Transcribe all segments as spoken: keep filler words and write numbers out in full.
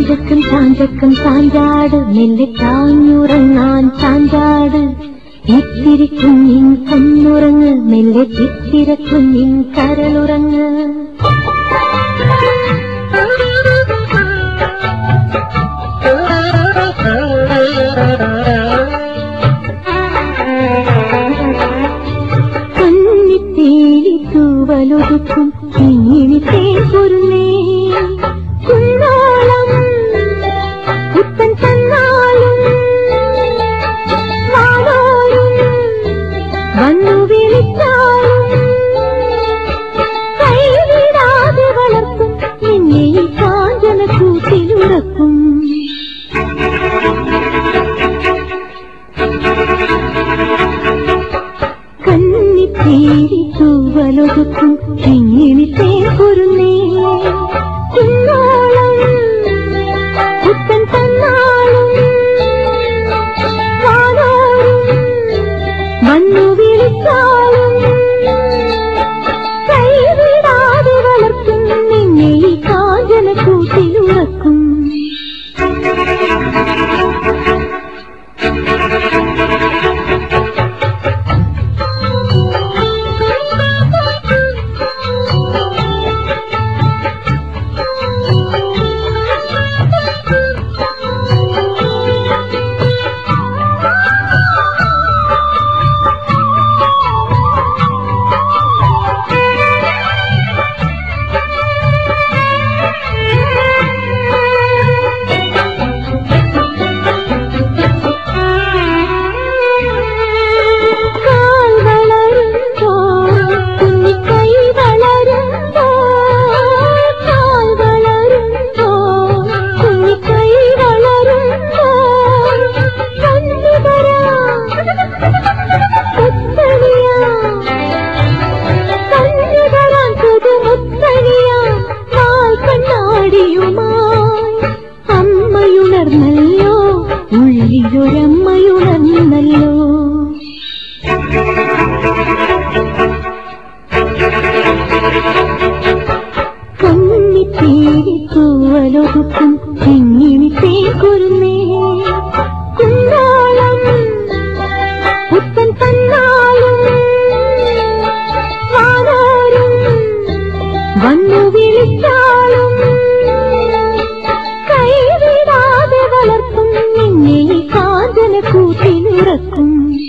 ചാഞ്ചക്കം ചാഞ്ചക്കം ചാഞ്ചാട് മെല്ലെ ചാഞ്ഞുറങ്ങാൻ ചാഞ്ചാട് ഇത്തിരി കുഞ്ഞിൻ കണ്ണുറങ്ങ് മെല്ലെ ചിത്തിര കുഞ്ഞിൻ കരളുറങ്ങ് കണ്ണിത്തേരി തൂവലൊതുക്കും കിങ്ങിണി തേൻപൊരുന്നേ കുന്നോളം പുത്തൻ തന്നാലും വാനോലും വന്നു വിളിച്ചാലും കൈവിടാതെ വളർത്തും നിന്നെ ഈ കാഞ്ചന കൂട്ടിലുറക്കും കണ്ണിത്തേരി തൂവലൊതുക്കും കിങ്ങിണി തേൻപൊരുന്നേ കുന്നോളം പുത്തൻ തന്നാലും വാനോലും വന്നു വിളിച്ചാലും കൈവിടാതെ വളർത്തും നിന്നെ ഈ കാഞ്ചന കൂട്ടിലുറക്കും അമ്മയുണർന്നല്ലോ ഉള്ളിലൊരമ്മയുണർന്നല്ലോ കണ്ണിത്തേരി തൂവലൊതുക്കും കിങ്ങിണി തേൻപൊരുന്നേ കുന്നോളം പുത്തൻ തന്നാലും വാനോലും വന്നു വിളിച്ചാലും കൈവിടാതെ വളർത്തും നിന്നെ ഈ കാഞ്ചന കൂട്ടിലുറക്കും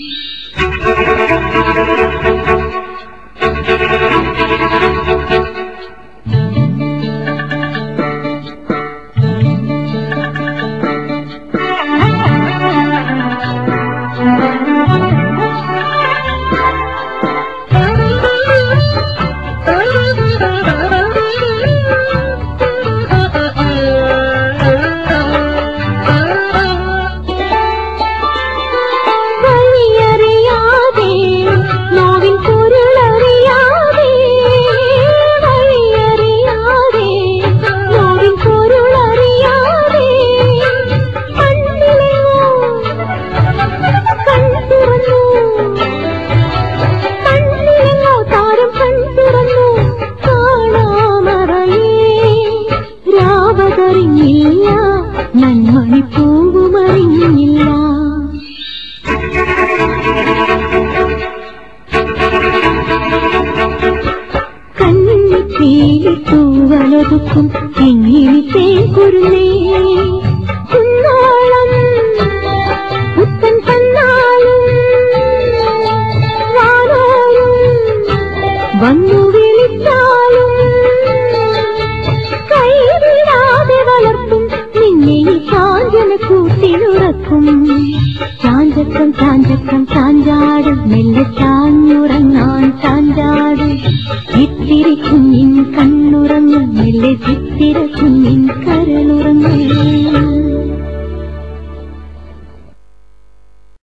നന്മണി പൂവുമറിഞ്ഞില്ല കണ്ണിത്തേരി തൂവലൊതുക്കും കിങ്ങിണി തേൻപൊരുന്നേ കുന്നോളം പുത്തൻ തന്നാലും വാനോലും വന്നു വിളിച്ചാലും കൈവിടാതെ വളർത്തും നിന്നെ ഈ കാഞ്ചന കൂട്ടിലുറക്കും ചാഞ്ചക്കം ചാഞ്ചക്കം ചാഞ്ചാട് മെല്ലെ ചാഞ്ഞുറങ്ങാൻ ചാഞ്ചാട് ഇത്തിരി കുഞ്ഞിൻ കണ്ണുറങ്ങ് മെല്ലെ ചിത്തിര കുഞ്ഞിൻ കരളുറങ്ങ്